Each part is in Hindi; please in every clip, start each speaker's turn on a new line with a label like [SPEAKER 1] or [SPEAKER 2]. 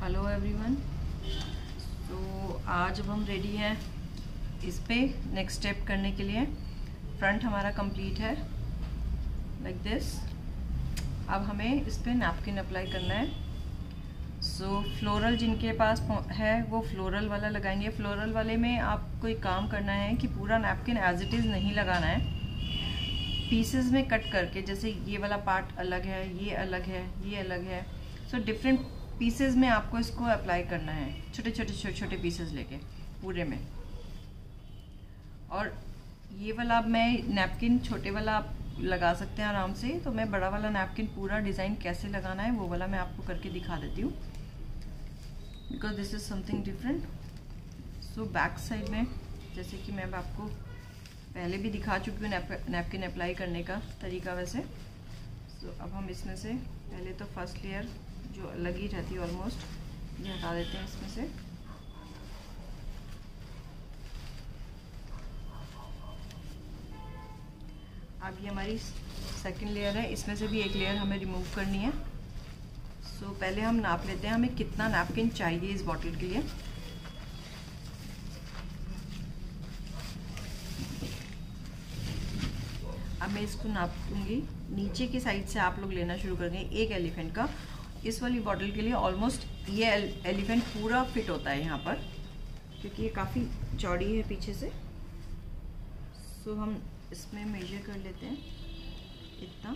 [SPEAKER 1] Hello everyone. तो आज अब हम रेडी हैं इस पे नेक्स्ट स्टेप करने के लिए। फ्रंट हमारा कंप्लीट है लाइक दिस। अब हमें इस पे नैपकिन अप्लाई करना है। सो फ्लोरल जिनके पास है वो फ्लोरल वाला लगाएंगे। फ्लोरल वाले में आपको एक काम करना है कि पूरा नैपकिन एज इट इज़ नहीं लगाना है, पीसेस में कट करके, जैसे ये वाला पार्ट अलग है, ये अलग है, ये अलग है। सो डिफरेंट पीसेस में आपको इसको अप्लाई करना है, छोटे छोटे पीसेस लेके पूरे में। और ये वाला अब मैं नैपकिन छोटे वाला आप लगा सकते हैं आराम से। तो मैं बड़ा वाला नैपकिन पूरा डिज़ाइन कैसे लगाना है वो वाला मैं आपको करके दिखा देती हूँ, because this is something different. So back side में जैसे कि मैं अब आपको पहले भी दिखा चुकी हूँ नैपकिन अप्लाई करने का तरीका वैसे। सो अब हम इसमें से पहले तो फर्स्ट लेयर जो अलग ही रहती है ऑलमोस्ट, ये हटा देते हैं इसमें से। अब ये हमारी सेकंड लेयर है, इसमें से भी एक लेयर हमें रिमूव करनी है। सो पहले हम नाप लेते हैं हमें कितना नैपकिन चाहिए इस बॉटल के लिए। अब मैं इसको नापूंगी, नीचे की साइड से आप लोग लेना शुरू करेंगे। एक एलिफेंट का इस वाली बॉटल के लिए ऑलमोस्ट ये एलिफेंट पूरा फिट होता है यहाँ पर, क्योंकि ये काफ़ी चौड़ी है पीछे से। सो हम इसमें मेजर कर लेते हैं इतना,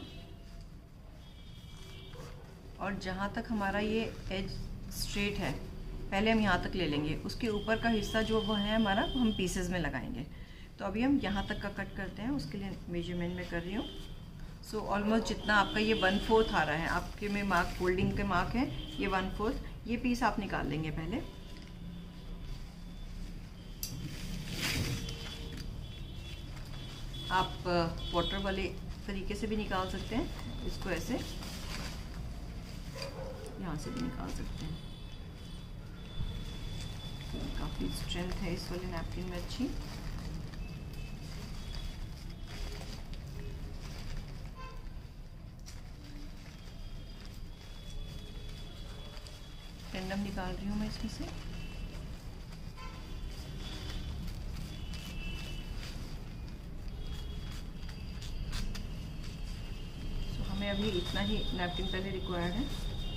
[SPEAKER 1] और जहाँ तक हमारा ये एज स्ट्रेट है पहले हम यहाँ तक ले लेंगे। उसके ऊपर का हिस्सा जो वो है हमारा, हम पीसेस में लगाएंगे। तो अभी हम यहाँ तक का कट करते हैं, उसके लिए मेजरमेंट में कर रही हूँ। सो ऑलमोस्ट जितना आपका ये 1/4 आ रहा है, आपके में मार्क फोल्डिंग के मार्क है, ये 1/4 ये पीस आप निकाल लेंगे पहले। आप वाटर वाले तरीके से भी निकाल सकते हैं, इसको ऐसे यहाँ से भी निकाल सकते हैं। काफ़ी स्ट्रेंथ है इस वाले नैपकिन में अच्छी। रैंडम निकाल रही हूँ मैं इसमें से। तो हमें अभी इतना ही नैपकिन पहले रिक्वायर्ड है।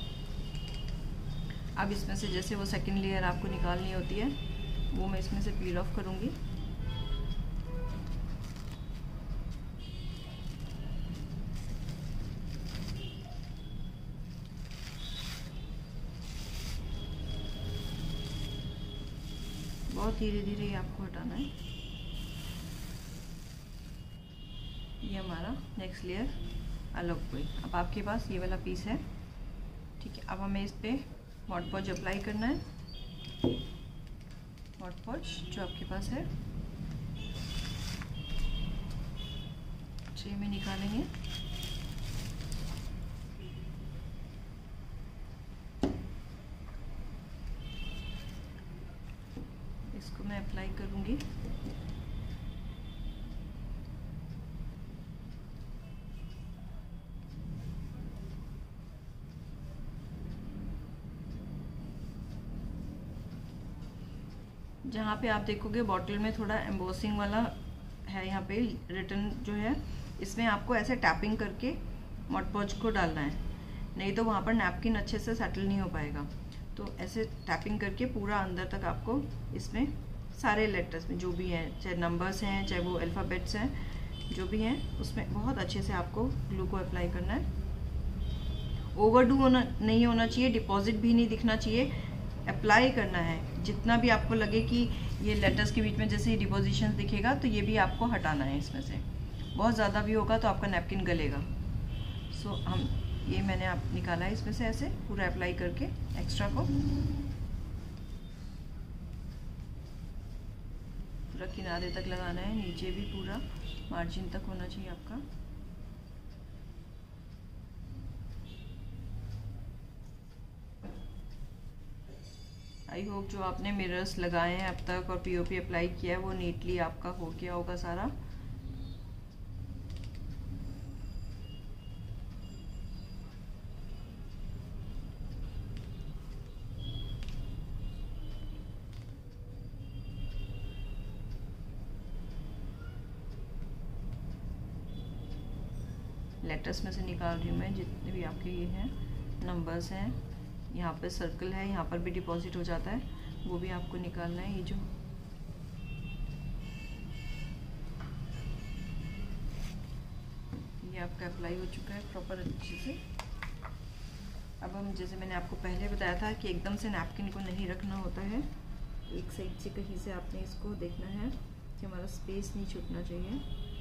[SPEAKER 1] अब इसमें से जैसे वो सेकंड लेयर आपको निकालनी होती है, वो मैं इसमें से पील ऑफ करूँगी। बहुत धीरे धीरे ही आपको हटाना है। ये हमारा नेक्स्ट लेयर अलग हुई। अब आपके पास ये वाला पीस है, ठीक है। अब हमें इस पे मॉड पॉज अप्लाई करना है। मॉड पॉज जो आपके पास है ट्रे में निकालेंगे। इसको मैं अप्लाई करूँगी। जहाँ पे आप देखोगे बॉटल में थोड़ा एम्बोसिंग वाला है, यहाँ पे रिटर्न जो है, इसमें आपको ऐसे टैपिंग करके मॉड पॉज को डालना है, नहीं तो वहाँ पर नैपकिन अच्छे से सेटल नहीं हो पाएगा। तो ऐसे टैपिंग करके पूरा अंदर तक आपको इसमें सारे लेटर्स में जो भी हैं, चाहे नंबर्स हैं चाहे वो अल्फ़ाबेट्स हैं, जो भी हैं उसमें बहुत अच्छे से आपको ग्लू को अप्लाई करना है। ओवरडू नहीं होना चाहिए, डिपॉजिट भी नहीं दिखना चाहिए, अप्लाई करना है। जितना भी आपको लगे कि ये लेटर्स के बीच में जैसे ही डिपोजिशन दिखेगा तो ये भी आपको हटाना है इसमें से। बहुत ज़्यादा भी होगा तो आपका नैपकिन गलेगा। सो हम ये मैंने आप निकाला है इसमें से ऐसे पूरा अप्लाई करके एक्स्ट्रा को। पूरा किनारे तक लगाना है, नीचे भी पूरा मार्जिन तक होना चाहिए आपका। आई होप जो आपने मिरर्स लगाए हैं अब तक और पीओपी अप्लाई किया है वो नीटली आपका हो गया होगा सारा। लेटर्स में से निकाल रही हूँ मैं, जितने भी आपके ये हैं नंबर्स हैं, यहाँ पर सर्कल है, यहाँ पर भी डिपॉजिट हो जाता है, वो भी आपको निकालना है। ये जो ये आपका अप्लाई हो चुका है प्रॉपर अच्छे से। अब हम, जैसे मैंने आपको पहले बताया था कि एकदम से नैपकिन को नहीं रखना होता है, एक साइड से कहीं से आपने इसको देखना है कि हमारा स्पेस नहीं छूटना चाहिए।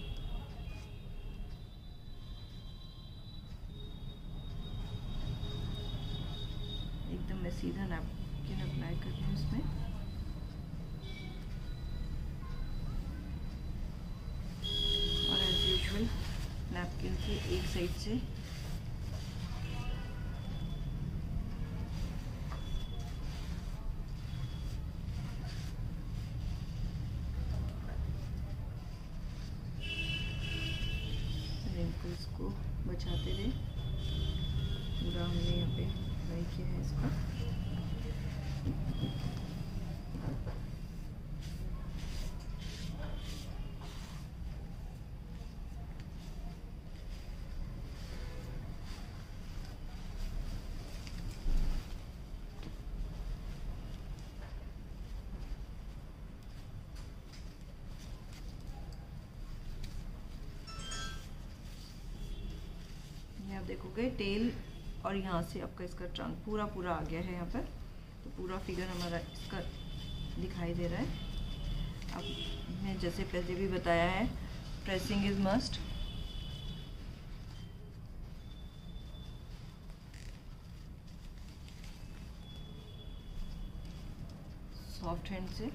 [SPEAKER 1] एकदम मैं सीधा नैपकिन अप्लाई कर रही हूँ इसमें। और एज यूजुअल नैपकिन की एक साइड से रिंकल्स को बचाते रहे। पूरा हमने यहाँ पे अप्लाई किया है इसका। आप देखोगे टेल और यहाँ से आपका इसका ट्रंक पूरा आ गया है यहाँ पर, तो पूरा फिगर हमारा इसका दिखाई दे रहा है। अब मैं जैसे पहले भी बताया है, pressing is must. Soft hand से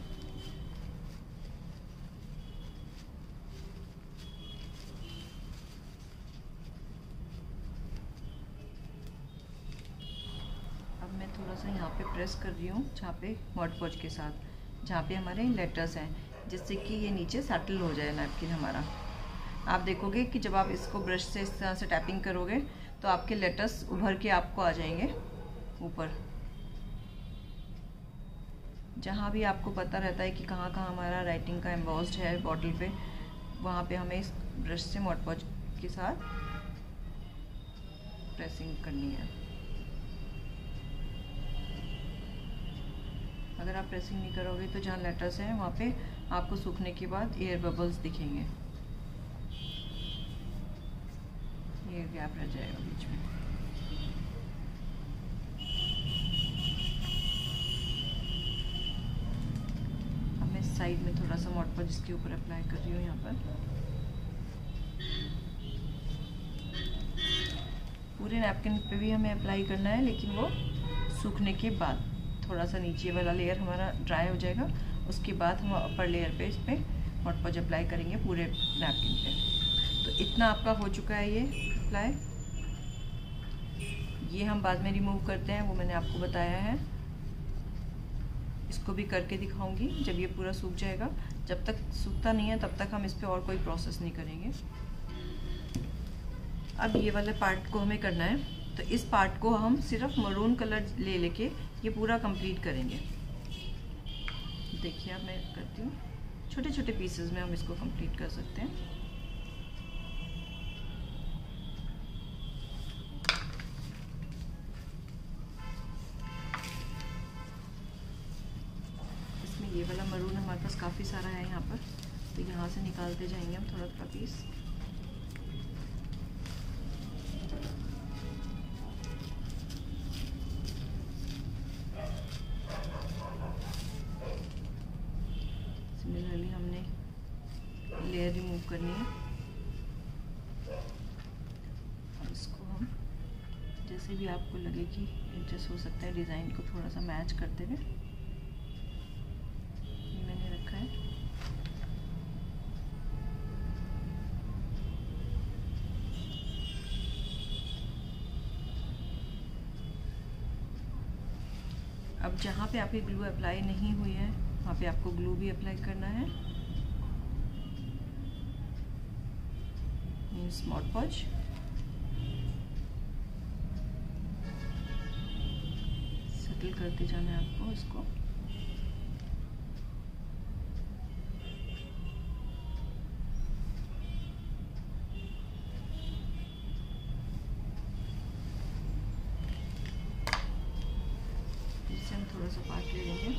[SPEAKER 1] थोड़ा सा यहाँ पे प्रेस कर रही हूँ, जहाँ पे मॉड पॉच के साथ, जहाँ पे हमारे लेटर्स हैं, जिससे कि ये नीचे सेटल हो जाए नैपकिन हमारा। आप देखोगे कि जब आप इसको ब्रश से इस तरह से टैपिंग करोगे तो आपके लेटर्स उभर के आपको आ जाएंगे ऊपर। जहाँ भी आपको पता रहता है कि कहाँ कहाँ हमारा राइटिंग का एम्बॉस्ड है बॉटल पे, वहाँ पे हमें इस ब्रश से मॉड पॉच के साथ प्रेसिंग करनी है। अगर आप प्रेसिंग नहीं करोगे तो जहाँ लेटर्स हैं वहाँ पे आपको सूखने के बाद एयर बबल्स दिखेंगे, ये गैप रह जाएगा बीच में। अब मैं साइड में थोड़ा सा मॉड पॉच इसके ऊपर अप्लाई कर रही हूँ। यहाँ पर पूरे नैपकिन पे भी हमें अप्लाई करना है, लेकिन वो सूखने के बाद थोड़ा सा नीचे वाला लेयर हमारा ड्राई हो जाएगा, उसके बाद हम अपर लेयर पे इस पर मॉड पॉच अप्लाई करेंगे पूरे नैपकिन पे। तो इतना आपका हो चुका है ये अप्लाई। ये हम बाद में रिमूव करते हैं, वो मैंने आपको बताया है। इसको भी करके दिखाऊंगी जब ये पूरा सूख जाएगा। जब तक सूखता नहीं है तब तक हम इस पर और कोई प्रोसेस नहीं करेंगे। अब ये वाले पार्ट को हमें करना है, तो इस पार्ट को हम सिर्फ मरून कलर ले लेके ये पूरा कंप्लीट करेंगे। देखिए अब मैं करती हूँ, छोटे छोटे पीसेस में हम इसको कंप्लीट कर सकते हैं। इसमें ये वाला मरून हमारे पास काफ़ी सारा है यहाँ पर, तो यहाँ से निकालते जाएंगे हम थोड़ा थोड़ा पीस। सिमिलरली हमने लेयर रिमूव करनी है। और इसको हम जैसे भी आपको लगे कि एडजस्ट हो सकता है डिज़ाइन को थोड़ा सा मैच करते हुए, ये मैंने रखा है। अब जहाँ पे आपकी ग्लू अप्लाई नहीं हुई है वहाँ पे आपको ग्लू भी अप्लाई करना है। मीन्स मॉड पॉच। सेटल करते जाना है आपको इसको। थोड़ा सा पार्ट ले लेंगे।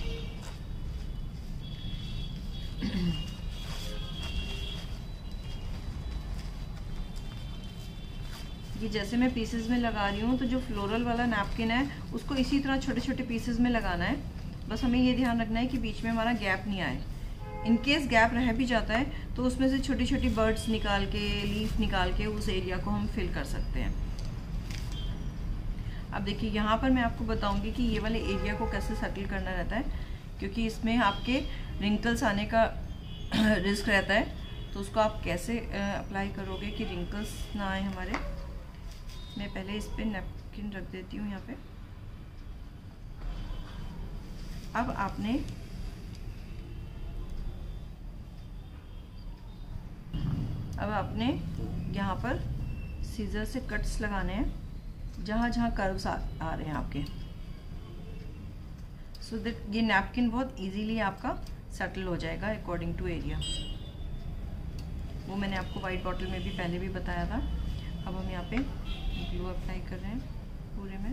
[SPEAKER 1] ये जैसे मैं पीसेस में लगा रही हूँ, तो जो फ्लोरल वाला नैपकिन है उसको इसी तरह छोटे छोटे पीसेस में लगाना है। बस हमें ये ध्यान रखना है कि बीच में हमारा गैप नहीं आए। इन केस गैप रह भी जाता है तो उसमें से छोटी छोटी बर्ड्स निकाल के, लीफ निकाल के उस एरिया को हम फिल कर सकते हैं। अब देखिए यहाँ पर मैं आपको बताऊंगी कि ये वाले एरिया को कैसे सेटल करना रहता है, क्योंकि इसमें आपके रिंकल्स आने का रिस्क रहता है। तो उसको आप कैसे अप्लाई करोगे कि रिंकल्स ना आए हमारे। मैं पहले इस पे नैपकिन रख देती हूँ यहाँ पे। अब आपने यहाँ पर सीजर से कट्स लगाने हैं जहाँ जहाँ कर्व्स आ रहे हैं आपके, सो दैट ये नैपकिन बहुत इजीली आपका सेटल हो जाएगा अकॉर्डिंग टू एरिया। वो मैंने आपको वाइट बॉटल में भी पहले भी बताया था। अब हम यहाँ पे ग्लू अप्लाई कर रहे हैं पूरे में।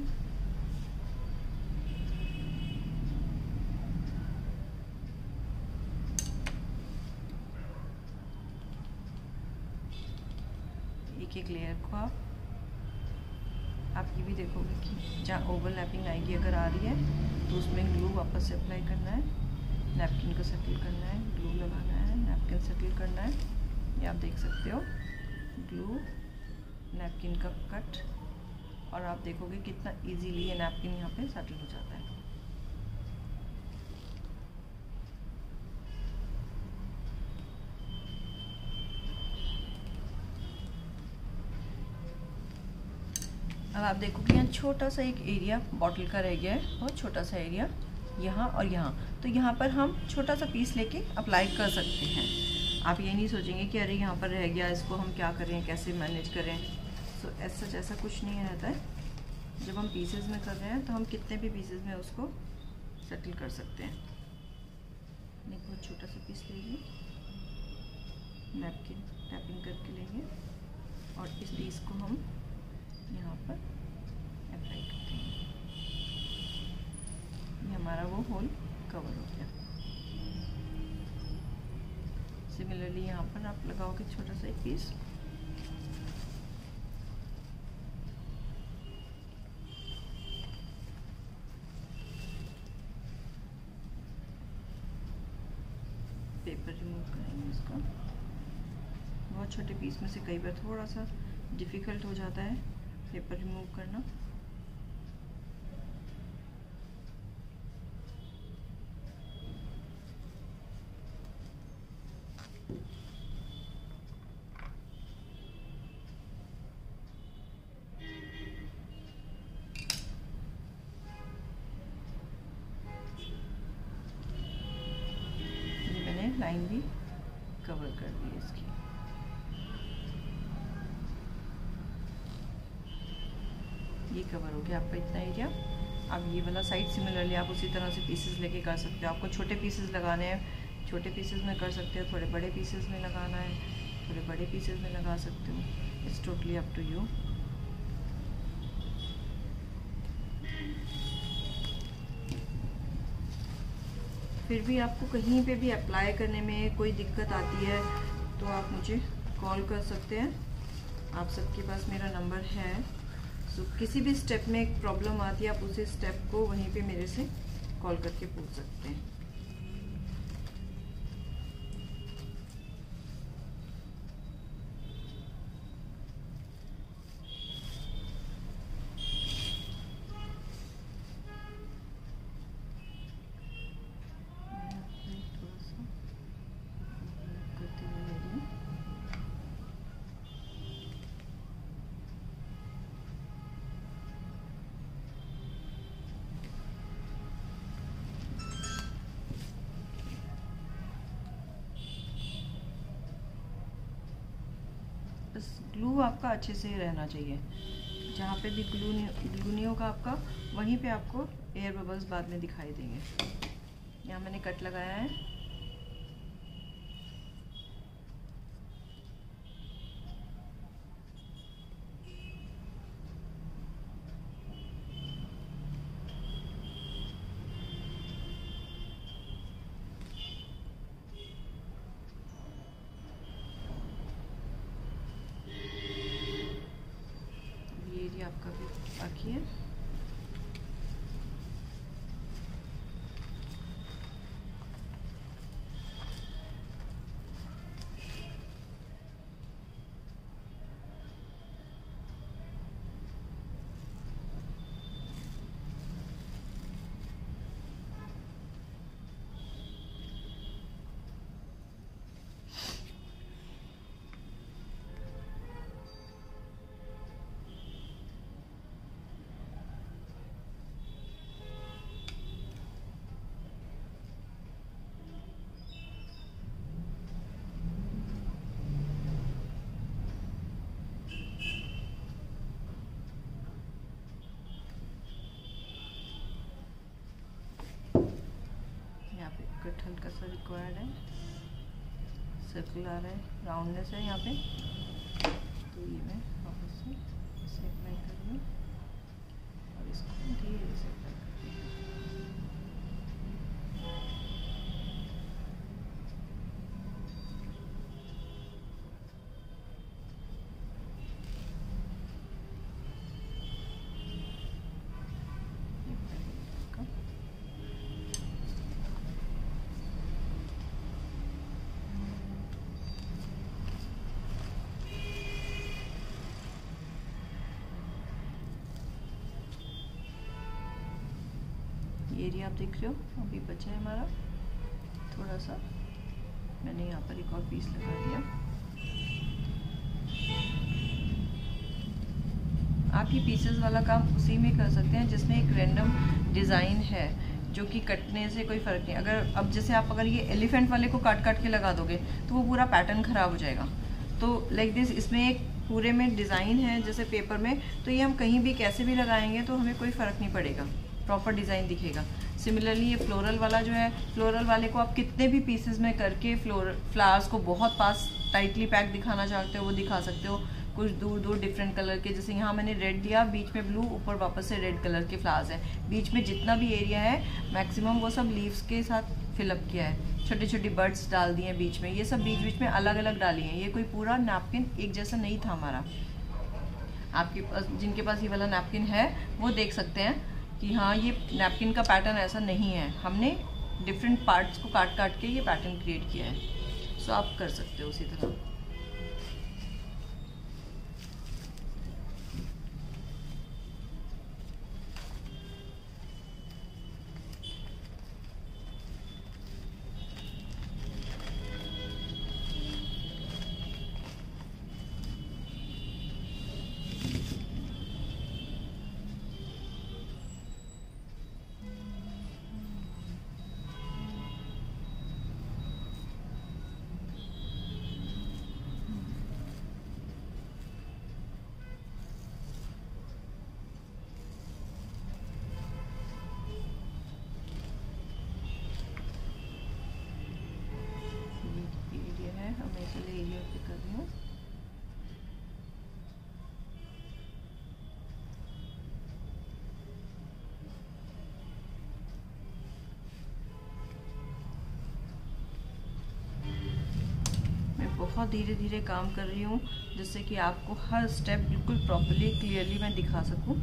[SPEAKER 1] एक एक लेयर को आप ये भी देखोगे कि जहाँ ओवरलैपिंग आएगी अगर आ रही है तो उसमें ग्लू वापस से अप्लाई करना है, नैपकिन को सेटल करना है, ग्लू लगाना है, नैपकिन सेटल करना है। ये आप देख सकते हो, ग्लू, नैपकिन का कट, और आप देखोगे कितना इजीली ये नैपकिन यहाँ पे सेटल हो जाता है। अब आप देखोगे यहाँ छोटा सा एक एरिया बॉटल का रह गया है, बहुत छोटा सा एरिया यहाँ और यहाँ। तो यहाँ पर हम छोटा सा पीस लेके अप्लाई कर सकते हैं। आप ये नहीं सोचेंगे कि अरे यहाँ पर रह गया, इसको हम क्या करें, कैसे मैनेज करें। सो ऐसा कुछ नहीं रहता है। जब हम पीसेस में कर रहे हैं तो हम कितने भी पीसेस में उसको सेटल कर सकते हैं। एक बहुत छोटा सा पीस लेंगे, नैपकिन टैपिंग करके लेंगे और इस पीस को हम यहाँ पर अप्लाई करते हैं। ये हमारा वो होल कवर हो गया। सिमिलरली यहाँ पर आप लगाओगे छोटा सा एक पीस। पेपर रिमूव करेंगे इसका। बहुत छोटे पीस में से कई बार थोड़ा सा डिफ़िकल्ट हो जाता है पेपर रिमूव करना। लाइन भी कवर कर दी इसकी। ये कवर हो गया आपका इतना एरिया। अब ये वाला साइड सिमिलरली आप उसी तरह से पीसेस लेके कर सकते हो। आपको छोटे पीसेस लगाने हैं, छोटे पीसेस में कर सकते हो। थोड़े बड़े पीसेस में लगाना है, थोड़े बड़े पीसेस में लगा सकते हो। It's totally up to you. फिर भी आपको कहीं पे भी अप्लाई करने में कोई दिक्कत आती है तो आप मुझे कॉल कर सकते हैं। आप सबके पास मेरा नंबर है। सो किसी भी स्टेप में एक प्रॉब्लम आती है, आप उसी स्टेप को वहीं पे मेरे से कॉल करके पूछ सकते हैं। बस ग्लू आपका अच्छे से रहना चाहिए। जहाँ पे भी ग्लू नहीं होगा आपका, वहीं पे आपको एयर बबल्स बाद में दिखाई देंगे। यहाँ मैंने कट लगाया है। देखिए कट हल्का सा रिक्वायर्ड है, सर्कल आ रहा है, राउंडनेस है यहाँ पे, तो ये मैं वापस से इसे अप्लाई कर रही हूँ और इसको धीरे से अप्लाई करती हूँ। ये एरिया आप देख रहे हो अभी बचा है हमारा थोड़ा सा, मैंने यहाँ पर एक और पीस लगा दिया। आप ये पीसेस वाला काम उसी में कर सकते हैं जिसमें एक रैंडम डिज़ाइन है जो कि कटने से कोई फ़र्क नहीं। अगर अब जैसे आप अगर ये एलिफेंट वाले को काट काट के लगा दोगे तो वो पूरा पैटर्न ख़राब हो जाएगा। तो लाइक दिस इसमें एक पूरे में डिज़ाइन है जैसे पेपर में, तो ये हम कहीं भी कैसे भी लगाएंगे तो हमें कोई फ़र्क नहीं पड़ेगा, प्रॉपर डिज़ाइन दिखेगा। सिमिलरली ये फ्लोरल वाला जो है, फ्लोरल वाले को आप कितने भी पीसेस में करके फ्लावर्स को बहुत पास टाइटली पैक दिखाना चाहते हो वो दिखा सकते हो, कुछ दूर दूर डिफरेंट कलर के, जैसे यहाँ मैंने रेड दिया, बीच में ब्लू, ऊपर वापस से रेड कलर के फ्लावर्स हैं। बीच में जितना भी एरिया है मैक्सिमम वो सब लीव्स के साथ फिलअप किया है, छोटी छोटी बर्ड्स डाल दिए हैं बीच में, ये सब बीच बीच में अलग अलग डाली हैं। ये कोई पूरा नैपकिन एक जैसा नहीं था हमारा। आपके पास जिनके पास ये वाला नैपकिन है वो देख सकते हैं कि हाँ ये नैपकिन का पैटर्न ऐसा नहीं है, हमने डिफरेंट पार्ट्स को काट काट के ये पैटर्न क्रिएट किया है। सो आप कर सकते हो उसी तरह। एरिया पे कर रही हूँ। मैं बहुत धीरे धीरे काम कर रही हूँ जिससे कि आपको हर स्टेप बिल्कुल प्रॉपर्ली क्लियरली मैं दिखा सकूँ।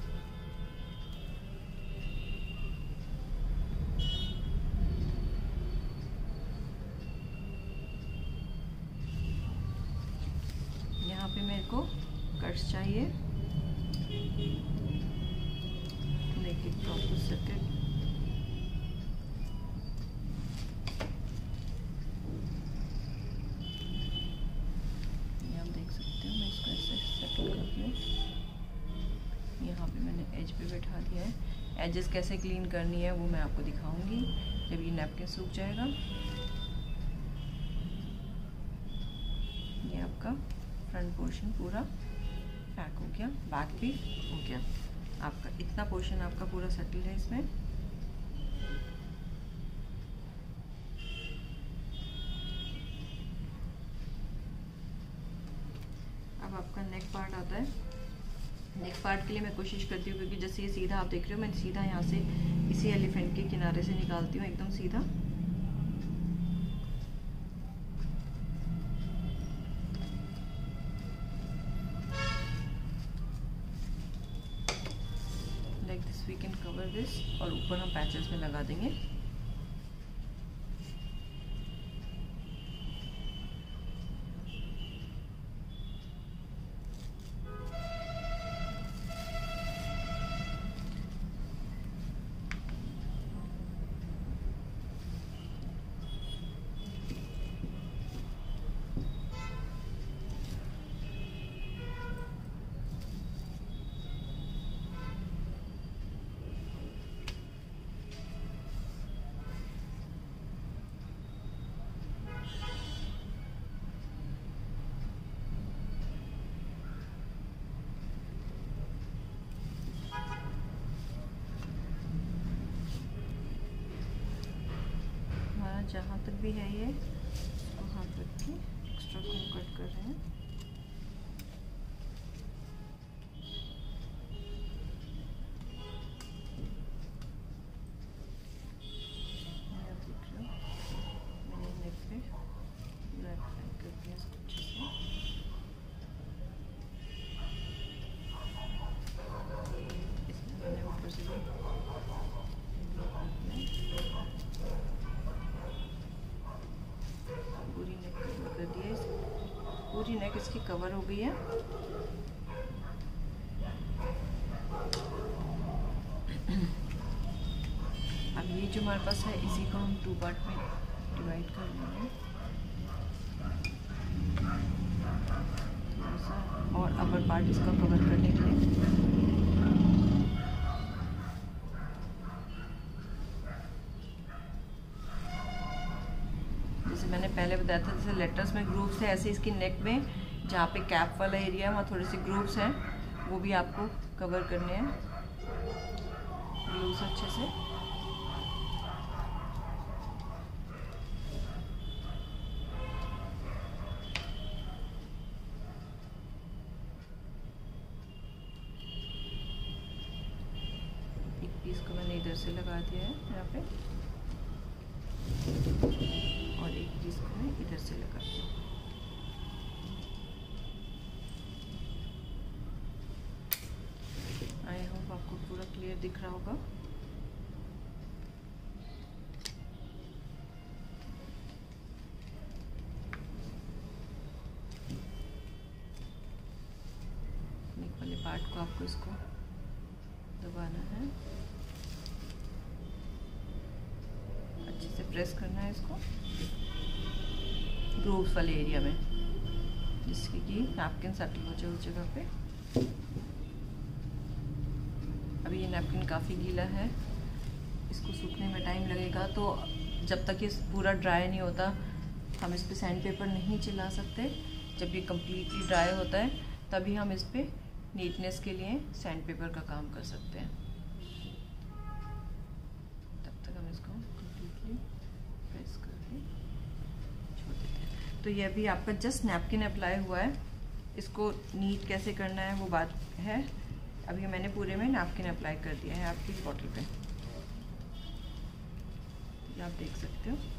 [SPEAKER 1] यहाँ पे मेरे को कट्स चाहिए, मेक इट प्रॉपर सर्किल। ये आप देख सकते हो, मैं इसको ऐसे सेटल करती हूँ। यहाँ पे मैंने एज पे बैठा दिया है। एजेस कैसे क्लीन करनी है वो मैं आपको दिखाऊंगी जब ये नैपकिन सूख जाएगा। ये आपका फ्रंट पोर्शन पूरा पैक हो गया, बैक भी हो गया। आपका इतना पोर्शन आपका पूरा सेटल है इसमें। अब आपका नेक पार्ट आता है। नेक पार्ट के लिए मैं कोशिश करती हूँ, क्योंकि जैसे ये सीधा आप देख रहे हो, मैं सीधा यहाँ से इसी एलिफेंट के किनारे से निकालती हूँ एकदम सीधा। दिस, और ऊपर हम पैचेस में लगा देंगे। जहाँ तक भी है ये, इसको हाथ रख के एक्स्ट्रा को कट कर रहे हैं। देख लो मैंने नेक पे ब्लैक लाइन कर दिया इसको अच्छे से। इसमें मैंने ऊपर से पूरी नेक इसकी कवर हो गई है। अब ये जो हमारे पास है इसी को हम 2 पार्ट में डिवाइड कर लेंगे, थोड़ा सा, और अपर पार्ट इसका कवर करने के लिए। मैंने पहले बताया था जैसे लेटर्स में ग्रूव्स है, ऐसे इसकी नेक में जहाँ पे कैप वाला एरिया है वहाँ थोड़े से ग्रूव्स हैं, वो भी आपको कवर करने हैं ग्लू से अच्छे से। एक पीस को मैंने इधर से लगा दिया है यहाँ पे, और एक पीस को मैं इधर से लगा दूँ। आई होप आपको पूरा क्लियर दिख रहा होगा। नेक वाले पार्ट को आपको इसको दबाना है, अच्छे से प्रेस करना है इसको ग्रूव्स वाले एरिया में, जिसकी कि नैपकिन सेटल हो जाए उस जगह पे। अभी ये नैपकिन काफ़ी गीला है, इसको सूखने में टाइम लगेगा, तो जब तक ये पूरा ड्राई नहीं होता हम इस पे सैंड पेपर नहीं चिल्ला सकते। जब ये कम्प्लीटली ड्राई होता है तभी हम इस पे नीटनेस के लिए सैंड पेपर का काम कर सकते हैं। तब तक हम इसको कम्प्लीटली प्रेस करके छोड़ देते हैं। तो ये अभी आपका जस्ट नैपकिन अप्लाई हुआ है, इसको नीट कैसे करना है वो बात है। अभी मैंने पूरे में नैपकिन अप्लाई कर दिया है आपकी बॉटल पे, आप देख सकते हो।